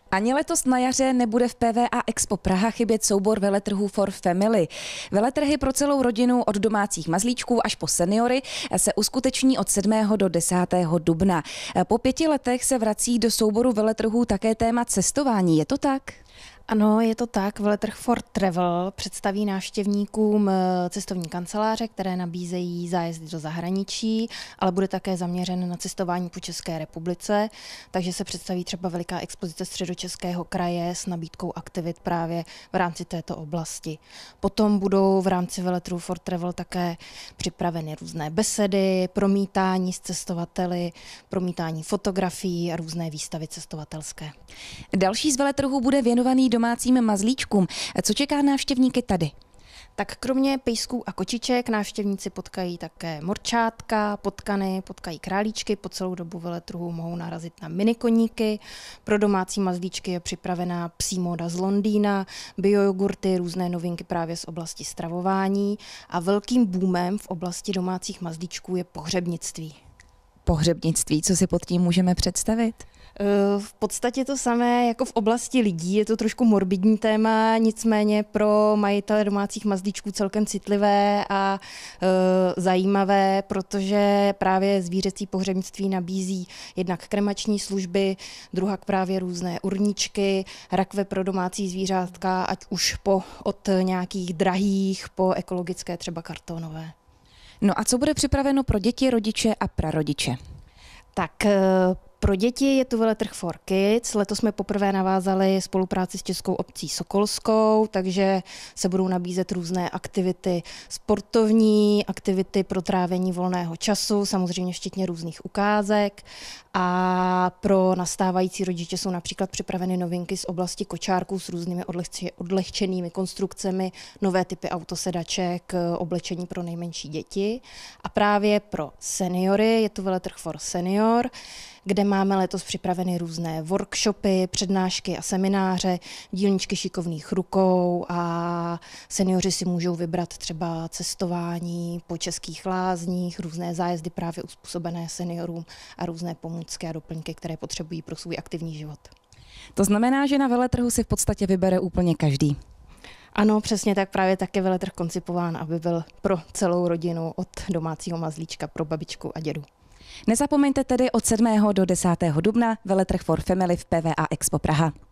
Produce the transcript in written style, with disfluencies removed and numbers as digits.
Ani letos na jaře nebude v PVA Expo Praha chybět soubor veletrhů for family. Veletrhy pro celou rodinu od domácích mazlíčků až po seniory se uskuteční od 7. do 10. dubna. Po 5 letech se vrací do souboru veletrhů také téma cestování. Je to tak? Ano, je to tak. Veletrh for Travel představí návštěvníkům cestovní kanceláře, které nabízejí zájezdy do zahraničí, ale bude také zaměřen na cestování po České republice, takže se představí třeba veliká expozice Středočeského kraje s nabídkou aktivit právě v rámci této oblasti. Potom budou v rámci veletrhu for Travel také připraveny různé besedy, promítání s cestovateli, promítání fotografií a různé výstavy cestovatelské. Další z veletrhů bude věnovaný domácím mazlíčkům. Co čeká návštěvníky tady? Tak kromě pejsků a kočiček návštěvníci potkají také morčátka, potkany, potkají králíčky, po celou dobu veletrhu mohou narazit na minikoníky. Pro domácí mazlíčky je připravená psí móda z Londýna, biojogurty, různé novinky právě z oblasti stravování a velkým boomem v oblasti domácích mazlíčků je pohřebnictví. Pohřebnictví, co si pod tím můžeme představit? V podstatě to samé jako v oblasti lidí, je to trošku morbidní téma, nicméně pro majitele domácích mazlíčků celkem citlivé a zajímavé, protože právě zvířecí pohřebnictví nabízí jednak kremační služby, druhak právě různé urničky, rakve pro domácí zvířátka, ať už od nějakých drahých po ekologické, třeba kartonové. No a co bude připraveno pro děti, rodiče a prarodiče? Tak pro děti je tu veletrh for Kids. Letos jsme poprvé navázali spolupráci s Českou obcí Sokolskou, takže se budou nabízet různé aktivity sportovní, aktivity pro trávení volného času, samozřejmě včetně různých ukázek. A pro nastávající rodiče jsou například připraveny novinky z oblasti kočárků s různými odlehčenými konstrukcemi, nové typy autosedaček, oblečení pro nejmenší děti. A právě pro seniory je tu veletrh for Senior, kde máme letos připraveny různé workshopy, přednášky a semináře, dílničky šikovných rukou a seniori si můžou vybrat třeba cestování po českých lázních, různé zájezdy právě uspůsobené seniorům a různé pomůcky a doplňky, které potřebují pro svůj aktivní život. To znamená, že na veletrhu si v podstatě vybere úplně každý. Ano, přesně tak, právě tak je veletrh koncipován, aby byl pro celou rodinu od domácího mazlíčka pro babičku a dědu. Nezapomeňte tedy od 7. do 10. dubna veletrh for family v PVA Expo Praha.